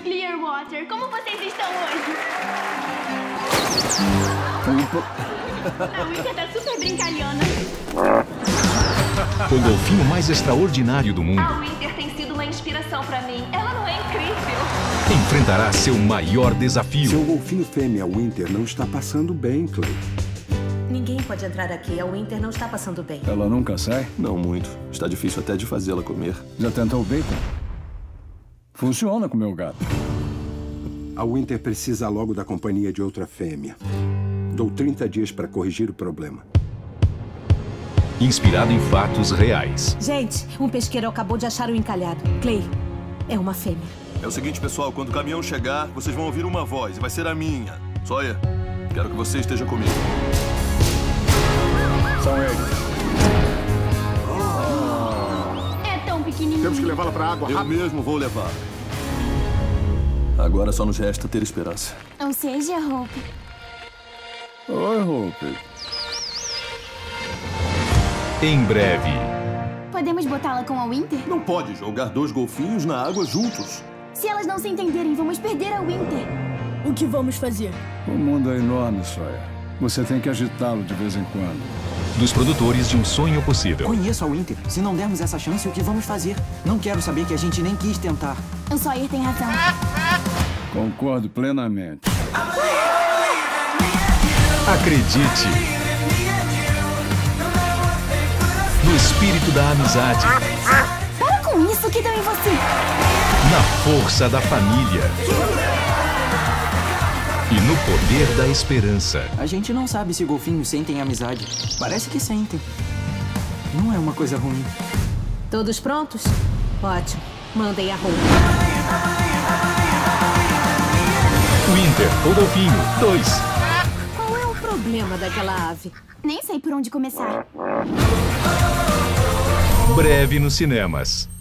Clearwater, como vocês estão hoje? A Winter tá super brincalhona. O golfinho mais extraordinário do mundo A Winter tem sido uma inspiração pra mim. Ela não é incrível? enfrentará seu maior desafio. Seu golfinho fêmea Winter não está passando bem, Clay. Ninguém pode entrar aqui. A Winter não está passando bem. Ela nunca sai? Não muito. Está difícil até de fazê-la comer. Já tentou o bacon? Funciona com o meu gato. A Winter precisa logo da companhia de outra fêmea. Dou 30 dias para corrigir o problema. Inspirado em fatos reais. Gente, um pesqueiro acabou de achar o encalhado. Clay, é uma fêmea. É o seguinte, pessoal. Quando o caminhão chegar, vocês vão ouvir uma voz. E vai ser a minha. Sawyer, quero que você esteja comigo. São eles. É tão pequenininho. Temos que levá-la para a água Eu rápido. mesmo vou levar. Agora só nos resta ter esperança. Ou seja, Hope. Oi, Hope. Em breve. Podemos botá-la com a Winter? Não pode jogar dois golfinhos na água juntos. Se elas não se entenderem, vamos perder a Winter. O que vamos fazer? O mundo é enorme, Sawyer. Você tem que agitá-lo de vez em quando. Dos produtores de Um Sonho Possível. Conheço a Winter. Se não dermos essa chance, o que vamos fazer? Não quero saber que a gente nem quis tentar. O Sawyer tem razão. Concordo plenamente. Acredite. No espírito da amizade. Para com isso, que deu em você. Na força da família. E no poder da esperança. A gente não sabe se golfinhos sentem amizade. Parece que sentem. Não é uma coisa ruim. Todos prontos? Ótimo. Mandem a roupa. Winter, o golfinho 2. Qual é o problema daquela ave? Nem sei por onde começar. Breve nos cinemas.